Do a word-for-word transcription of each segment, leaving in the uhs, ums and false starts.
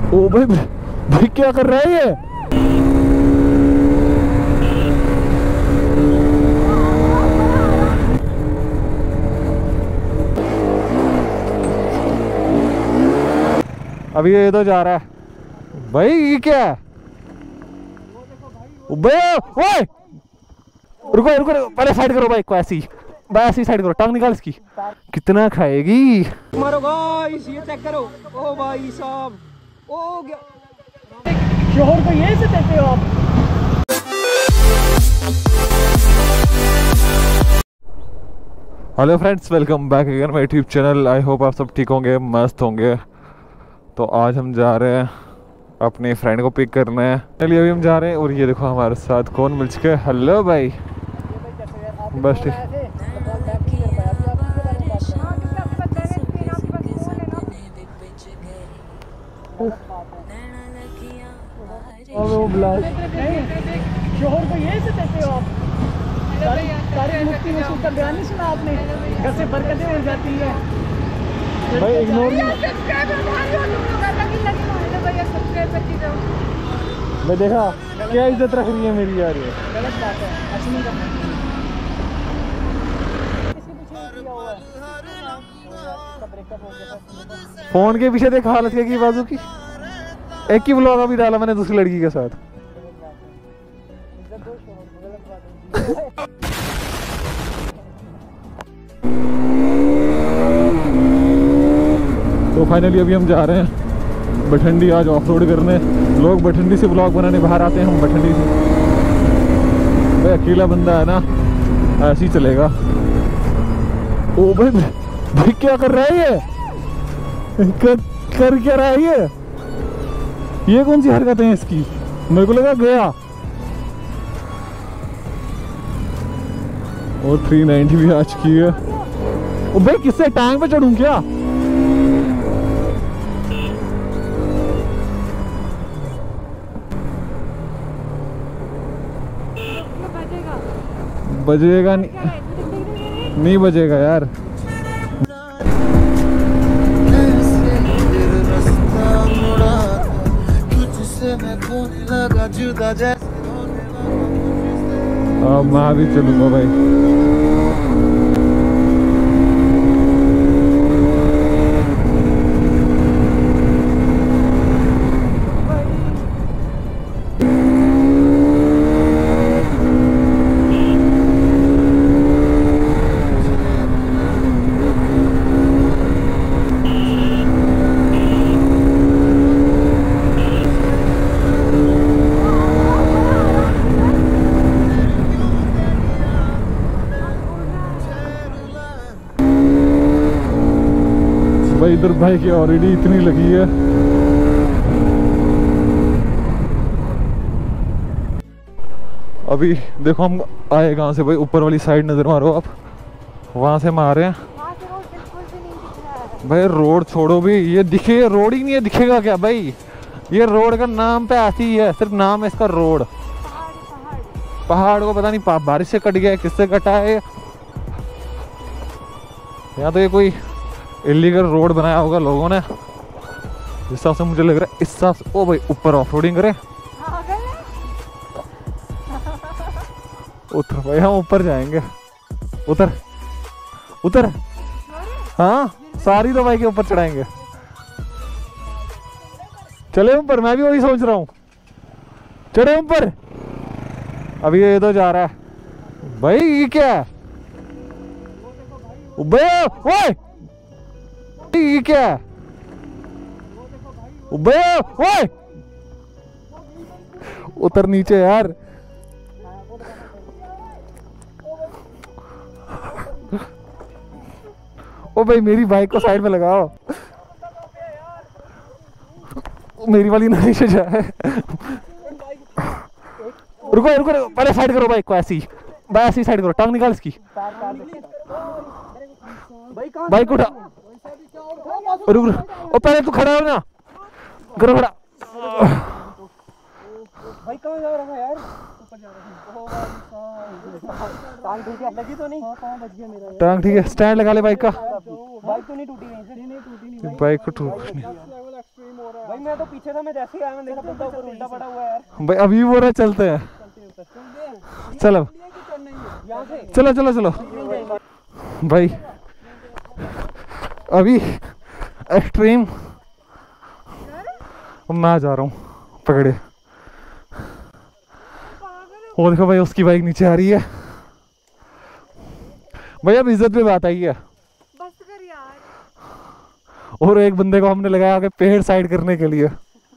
ओ भाई भाई क्या कर रहा है ये? अभी ये तो जा रहा है भाई, ये क्या है? भाई रुको रुको रुको, पहले साइड करो बाइक को, ऐसी ऐसी साइड करो, टांग निकाल इसकी। कितना खाएगी? मारो गाइस, ये चेक करो। ओ भाई साहब, ओ गया। शोहर को ये से देते हो आप? Hello friends, welcome back again my YouTube channel. I hope आप सब ठीक होंगे, मस्त होंगे। तो आज हम जा रहे हैं अपने फ्रेंड को पिक करना है। चलिए अभी हम जा रहे हैं और ये देखो हमारे साथ कौन मिल चुके हैं। हेलो भाई, बस ठीक। शोहर को ये से देते हो आप? सारी सारी मुफ्ती में उसका बयान नहीं सुना आपने? घर से बरकतें उड़ जाती है भाई, इग्नोर मैं देखा क्या इज्जत रख रही है मेरी यार, ये गलत बात है, ऐसे नहीं करना। फोन के पीछे देख हालत क्या की बाजू की। एक ही व्लॉग अभी डाला मैंने दूसरी लड़की के साथ। तो फाइनली अभी हम जा रहे हैं बठंडी आज ऑफ रोड करने। लोग बठंडी से ब्लॉग बनाने बाहर आते हैं, हम बठंडी से। भाई अकेला बंदा है ना, ऐसे ही चलेगा। ओ भाई भाई क्या कर रहा है ये? कर, कर क्या रहा है ये? ये कौन सी हरकतें हैं इसकी? मेरे को लगा गया। और थ्री नाइंटी भी आ चुकी है। ओ भाई किससे टैंक पे चढ़ूं क्या? बजेगा नहीं, नहीं बजेगा यार। अब मैं भी चलूंगा भाई। भाई इधर भाई की ऑलरेडी इतनी लगी है। अभी देखो हम आए कहाँ से भाई, ऊपर वाली साइड नजर मारो आप, वहां से हम आ रहे हैं। भाई रोड छोड़ो भी, ये दिखे रोड ही नहीं है, दिखेगा क्या भाई? ये रोड का नाम पे ऐसी ही है, सिर्फ नाम है इसका रोड। पहाड़ को पता नहीं बारिश से कट गया है, किससे कटा है। यहाँ तो ये कोई इलीगल रोड बनाया होगा लोगों ने, जिस हिसाब से मुझे लग रहा है। इस हिसाब से ओ भाई ऊपर ऑफ रोडिंग करें। उतर भाई, हम ऊपर जाएंगे। उतर उतर, हाँ सारी तो भाई के ऊपर चढ़ाएंगे। चले ऊपर, मैं भी वही सोच रहा हूँ, चढ़े ऊपर। अभी ये तो जा रहा है भाई, ये क्या है? भाई ये क्या है? ओए उतर नीचे यार। ओ भाई मेरी बाइक को साइड में लगाओ, मेरी वाली नहीं से जाए। रुको रुको रुको, पहले साइड करो बाइक को, ऐसी ऐसी साइड करो, टांग निकाल इसकी। बाइक उठा, रुक रुक, ओ पहले तू खड़ा हो ना, करो खड़ा। भाई कहाँ जा रहा है यार? ऊपर जा रहा है। टांग ठीक है, लगी तो नहीं? हाँ पाँव बच गया मेरा। टांग ठीक है, स्टैंड लगा ले बाइक का। बाइक तो नहीं टूटी, नहीं टूटी नहीं। बाइक को ठोक नहीं भाई भाई मैं तो पीछे था, मैं जैसे ही आया मैंने देखा बंदा ऊपर उल्टा पड़ा हुआ है यार। भाई अभी बोल रहा चलते हैं, चलो चलो चलो चलो भाई। अभी एक्सट्रीम मैं जा रहा हूँ पकड़े। वो देखो भाई उसकी बाइक नीचे आ रही है भाई। अब इज्जत पे बात आई है। बस कर यार। और एक बंदे को हमने लगाया आगे पेड़ साइड करने के लिए।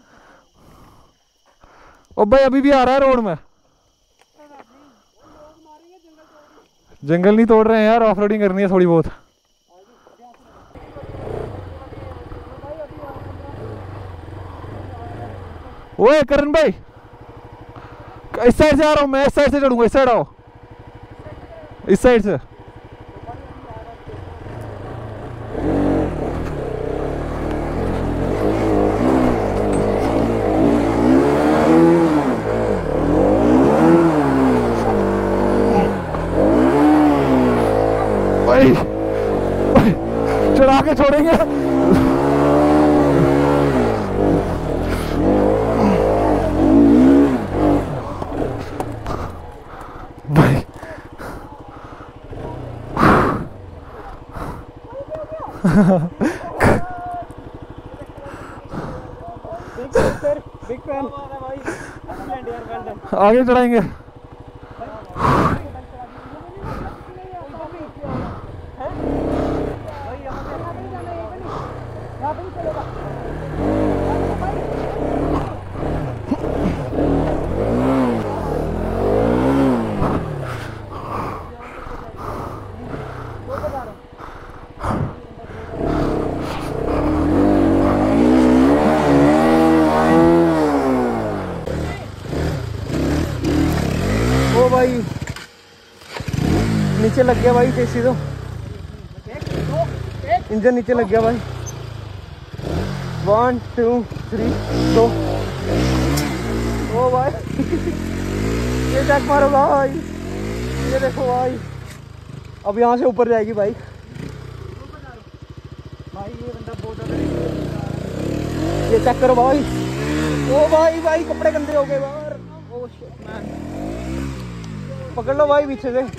और भाई अभी भी आ रहा है रोड में। जंगल नहीं तोड़ रहे हैं यार, ऑफ रोडिंग करनी है थोड़ी बहुत। ओए करण भाई, इस साइड से आ रहा हूँ मैं, इस साइड से चढ़ूंगा, इस साइड आओ, इस साइड से। भाई, भाई चढ़ा के छोड़ेंगे। भाई बिग फैन भाई, आगे चढ़ाएंगे। ओ भाई नीचे लग गया भाई, जैसी तो इंजन नीचे लग गया भाई। वन टू थ्री दो। ओ भाई ये चेक मारो भाई, ये देखो भाई, अब यहाँ से ऊपर जाएगी बाइक भाई। ये बंदा बहुत ज्यादा, ये चेक करो भाई। ओ भाई भाई कपड़े गंदे हो गए बाहर। ओ शिट मैन, पकड़ लो भाई पीछे से।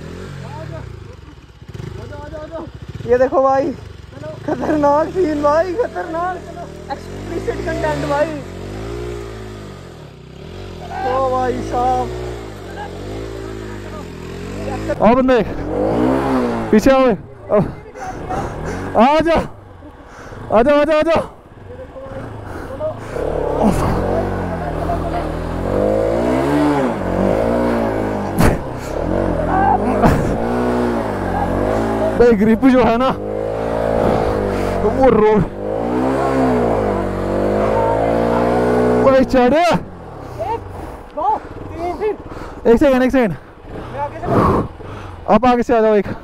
ये देखो भाई खतरनाक सीन भाई, खतरनाक एक्सप्लिसिट कंटेंट भाई। ओ भाई साहब, आओ बंदे पीछे आओ, आ जाओ आ जाओ आ जाओ आ जाओ। भाई ग्रिप जो है ना वो रोड भाई चढ़े। एक सेकंड एक सेकंड, आप आगे से आ जाओ। एक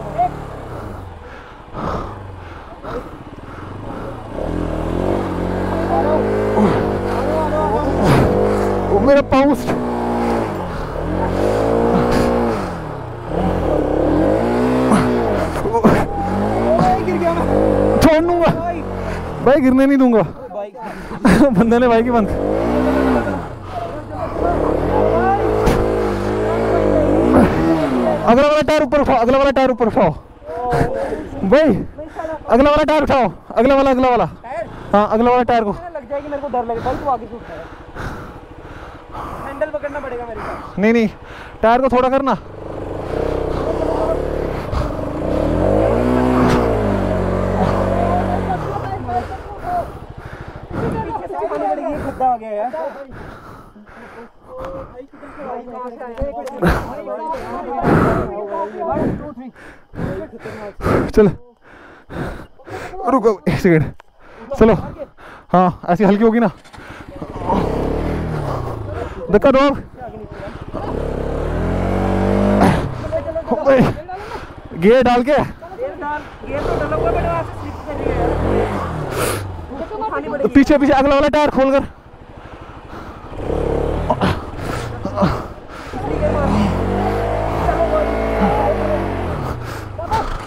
वो मेरा पाउस छोड़ दूंगा भाई, गिरने नहीं दूंगा। बंदे ने भाई की बंद। अगला वाला टायर ऊपर उठाओ, अगला वाला टायर ऊपर उठाओ भाई, अगला वाला टायर उठाओ, अगला वाला अगला वाला हाँ अगला वाला टायर को लग जाएगी, मेरे को डर लगता है। तू आगे से उठा, हैंडल पकड़ना पड़ेगा मेरे को। नहीं नहीं टायर को थोड़ा करना। खड्डा आ गया यार। चलो रुको एक सेकंड, चलो हाँ ऐसी हल्की होगी ना, धक्का दो। गियर डाल के, पीछे पीछे अगला वाला टायर खोलकर।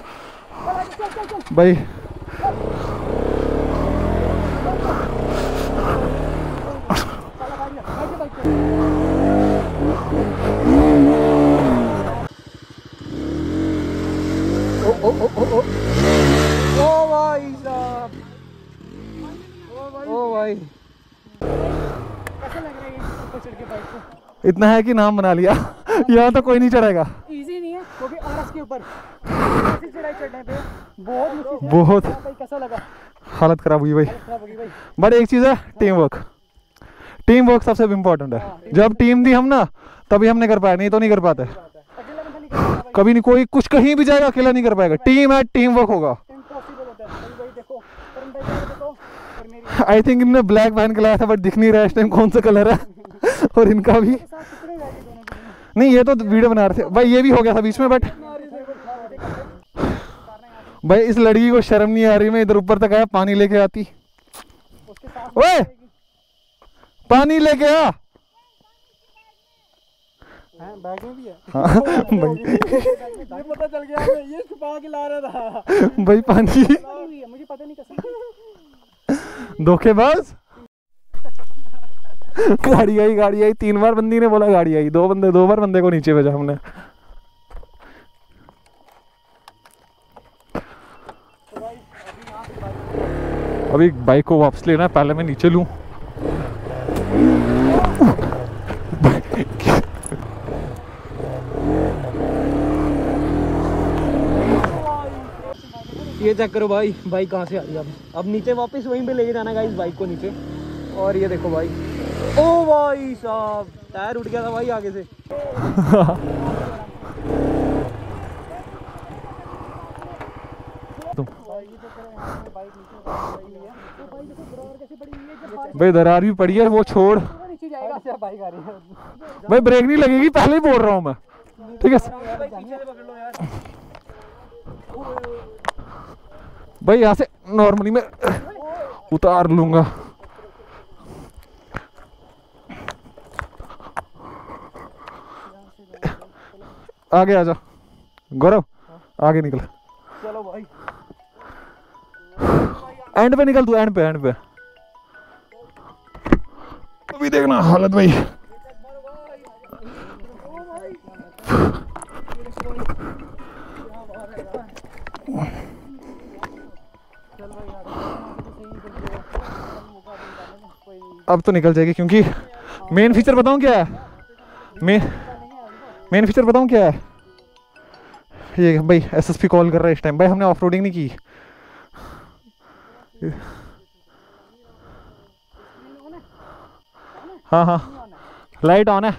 भाई भाई। कैसा लग रहा है ये ऊपर चढ़ के बाइक को? इतना है कि नाम बना लिया। यहाँ तो कोई नहीं चढ़ेगा। इजी नहीं है क्योंकि आरएस के ऊपर ऐसी चढ़ाई चढ़ने पे बहुत मुश्किल है। बहुत भाई कैसा लगा? हालत खराब हुई भाई। खराब होगी भाई। बट एक चीज़ है, टीम वर्क। टीम वर्क सबसे इम्पोर्टेंट है। जब टीम दी हम ना तभी हमने कर पाया, नहीं तो नहीं कर पाते अकेला बंदा नहीं कर सकता भाई। कभी नहीं। कोई कुछ कहीं भी जाएगा अकेला नहीं कर पाएगा। टीम है, टीम वर्क होगा। इम्पॉसिबल होता है भाई। भाई देखो करण भाई को देखो और मेरी आई थिंक इनने ब्लैक पहन के लाया था बट दिख नहीं रहा इस टाइम कौन सा कलर है। और इनका भी साथ कितने रह गए दोनों के? नहीं, ये तो वीडियो बना रहे थे भाई, ये भी हो गया था बीच में। बट भाई इस लड़की को शर्म नहीं आ रही। मैं इधर ऊपर तक आया, पानी लेके आती। उसके साथ ओए पानी लेके आ। हैं बैग में भी है। हाँ भाई, ये पता चल गया हमें, ये छुपा के ला रहा था। भाई पानी हुई है, मुझे पता नहीं कैसे। धोखेबाज। गाड़ी आई, गाड़ी आई। तीन बार बंदी ने बोला गाड़ी आई। दो बंदे, दो बार बंदे को नीचे भेजा हमने। अभी बाइक को वापस लेना है, पहले मैं नीचे लूं। ये चेक करो भाई, बाइक कहाँ से आई अब अब नीचे वापस वहीं पे लेके जाना गाइस बाइक को नीचे। और ये देखो भाई, ओ भाई साहब टायर उठ गया था भाई आगे से। भाई दरार भी पड़ी है, वो छोड़। नीचे जाएगा बाइक आ रही है। भाई ब्रेक नहीं लगेगी, पहले ही बोल रहा हूँ मैं। ठीक है भाई, यहाँ से नॉर्मली मैं उतार लूंगा। आगे आ जा गौरव, आगे निकल। चलो भाई एंड पे निकल तू, एंड पे, एंड पे। अभी देखना हालत भाई। अब तो निकल जाएगी क्योंकि मेन फीचर बताऊं क्या है। मेन मेन फीचर बताऊं क्या है। ये भाई एसएसपी कॉल कर रहा है इस टाइम। भाई हमने ऑफ रोडिंग नहीं की। हाँ हाँ लाइट ऑन है।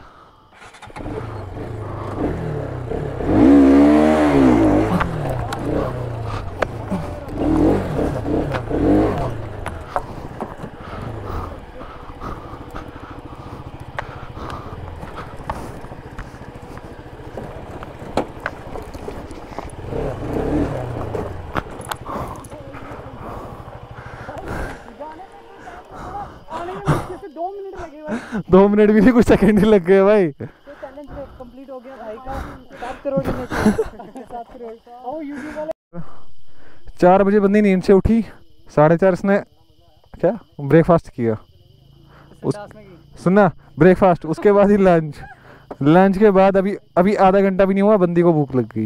दो मिनट भी नहीं, कुछ सेकंड ही लग गए भाई। चैलेंज कंप्लीट हो गया भाई का। सात करोड़ सात करोड़ आओ यूट्यूब वाले। चार बजे बंदी नींद से उठी, साढ़े चार इसने क्या ब्रेकफास्ट किया। उस सुनना ब्रेकफास्ट, उसके बाद ही लंच। लंच के बाद अभी अभी आधा घंटा भी नहीं हुआ, बंदी को भूख लग गई।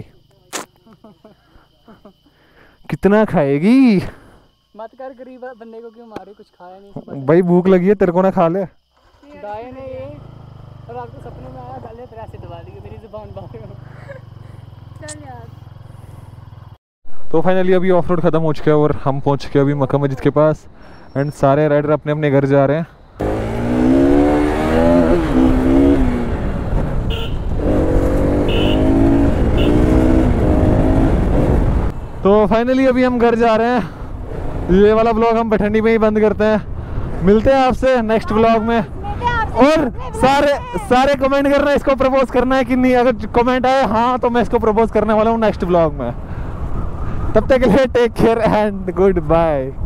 कितना खाएगी। मत कर, गरीब बंदे को क्यों मारे, कुछ खाया नहीं। भाई भूख लगी है, तेरे को ना खा ले। गाय ने ये और आपको सपने में आया, गले पर ऐसे दबा दी मेरी जुबान बाहर। चल यार। तो फाइनली अभी ऑफ रोड खत्म हो चुका है और हम पहुंच चुके अभी मक्का मस्जिद के पास। एंड सारे राइडर अपने अपने घर जा रहे हैं। तो फाइनली अभी हम घर जा रहे हैं। ये वाला ब्लॉग हम बठंडी में ही बंद करते हैं। मिलते हैं आपसे नेक्स्ट ब्लॉग में। और सारे सारे कमेंट करना, इसको प्रपोज करना है कि नहीं। अगर कमेंट आए हाँ तो मैं इसको प्रपोज करने वाला हूँ नेक्स्ट ब्लॉग में। तब तक के लिए take care and good bye.